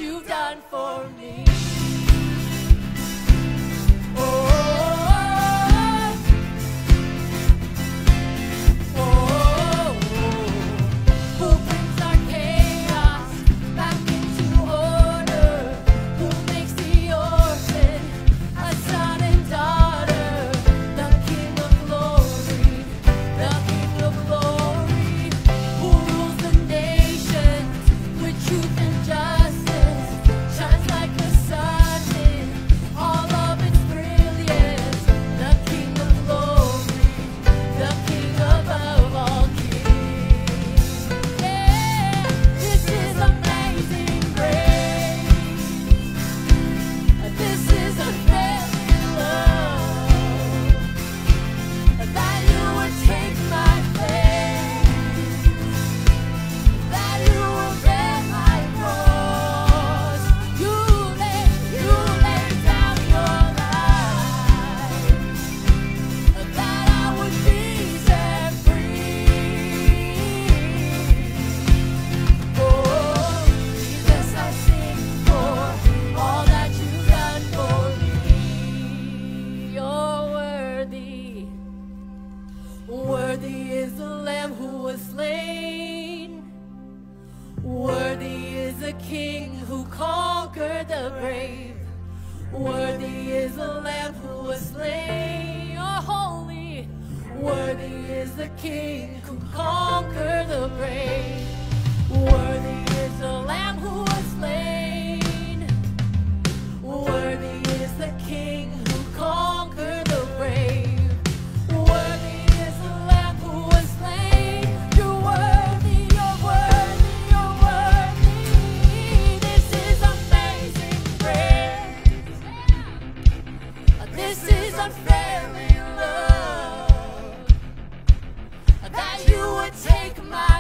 you've done for me. Worthy is the Lamb who was slain. Worthy is the King who conquered the grave. Worthy is the Lamb who was slain. You're holy. Worthy is the King who conquered the grave. Worthy is the Lamb who was slain. Worthy is the King who conquered the grave. This is unfailing love, that you would take my